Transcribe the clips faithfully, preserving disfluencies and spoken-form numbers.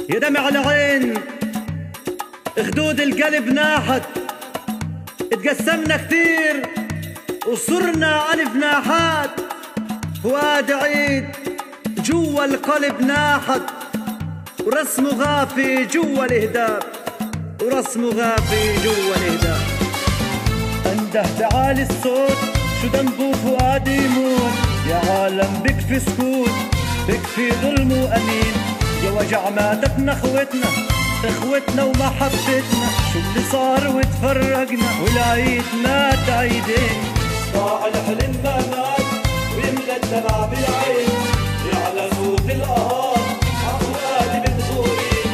يا دمع العين خدود القلب ناحت، اتقسمنا كتير وصرنا ألف ناحات. فؤاد عيد جوا القلب ناحت، ورسمه غافي جوا الهداب، ورسمه غافي جوا الهداب. انده تعالي الصوت شو ذنبه فؤاد يموت، يا عالم بكفي سكوت بكفي ظلم وأمين. يا وجع ماتتنا اخوتنا اخوتنا ومحبتنا، شو اللي صار وتفرقنا والعيد مات عيدين. ضاع الحلم ما مات ويملى الدمع بالعين، يعلى صوت القهار عفوادي بتغورين.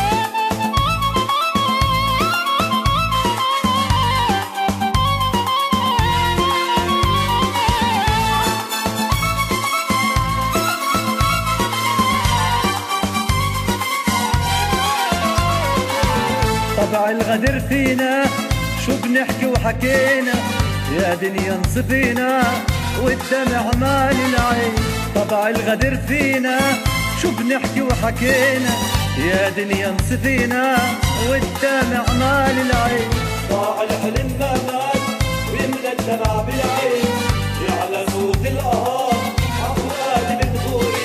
طبع الغدر فينا شو بنحكي وحكينا، يا دنيا انصفينا والدمع مال العين. طبع الغدر فينا شو بنحكي وحكينا، يا دنيا انصفينا والدمع مال العين. ضاع الحلم ما مات ويملى الدمع بالعين، يعلى صوت القهار عفوادي بتغورين.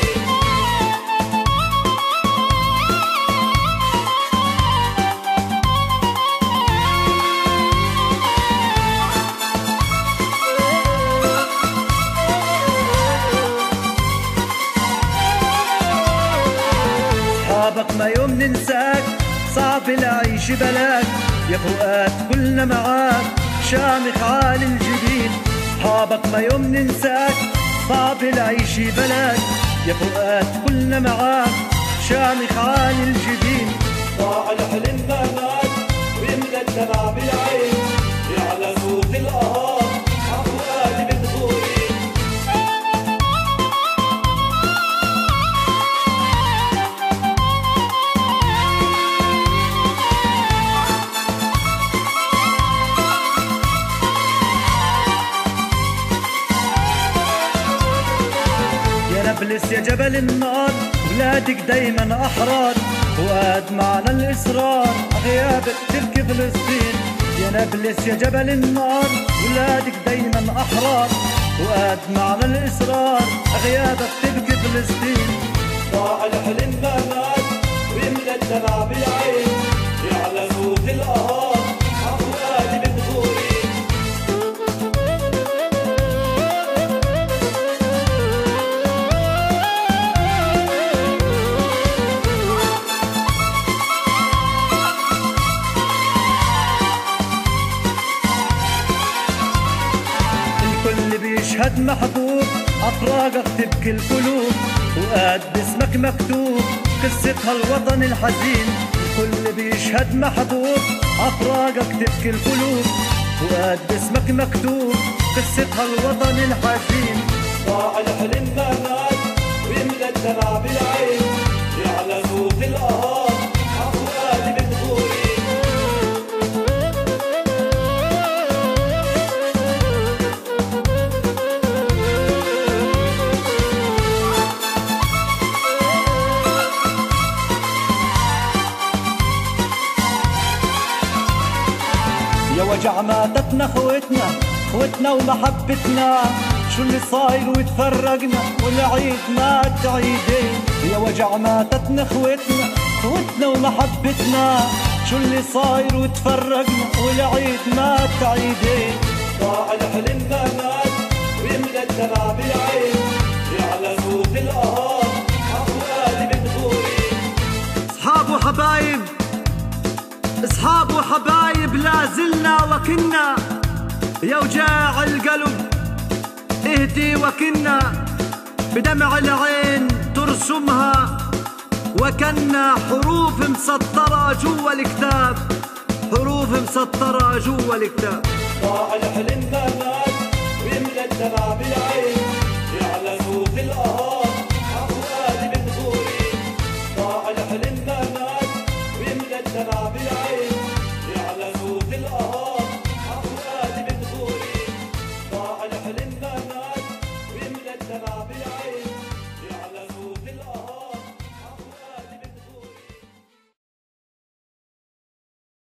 صحابك ما يوم ننساك، صعب العيش بلاك، يا فؤاد كلنا معاك شامخ عالي الجبين. صحابك ما يوم ننساك، صعب العيش بلاك، يا فؤاد كلنا معاك شامخ عالي الجبين. ضاع الحلم ما مات ويملى الدمع بالعين، يعلى صوت القهار عفوادي بتغورين. نابلس يا جبل النار ولادك دايما أحرار، فؤاد معنا الإصرار غيابك تبكي فلسطين. يا نابلس يا جبل النار ولادك دايما أحرار، فؤاد معنا الإصرار غيابك تبكي فلسطين. ضاع الحلم ما مات ويملى الدمع بالعين، يعلى صوت القهار عفوادي بتغورين. الكل بيشهد محبوب أفراقك تبكي القلوب، فؤاد باسمك مكتوب قصتها الوطن الحزين. الكل بيشهد محبوب أفراقك تبكي القلوب، فؤاد باسمك مكتوب قصتها الوطن الحزين. ضاع الحلم ما مات ويملى الدمع بالعين، يعلى صوت القهار عفوادي بتغورين. يا وجع ماتتنا اخوتنا اخوتنا ومحبتنا، شو اللي صاير وتفرقنا والعيد مات عيدين. يا وجع ماتتنا اخوتنا اخوتنا ومحبتنا، شو اللي صاير وتفرقنا والعيد مات عيدين. ضاع الحلم ما مات ويملى الدمع بالعين، يعلى صوت القهار عفوادي بتغورين. اصحاب وحبايب اصحاب وحبايب لا زلنا وكنا، يا وجاع القلب اهدي وكنا، بدمع العين ترسمها وكنا حروف مسطرة جوا الكتاب، حروف مسطرة جوا الكتاب. ضاع الحلم ما مات ويملى الدمع بالعين،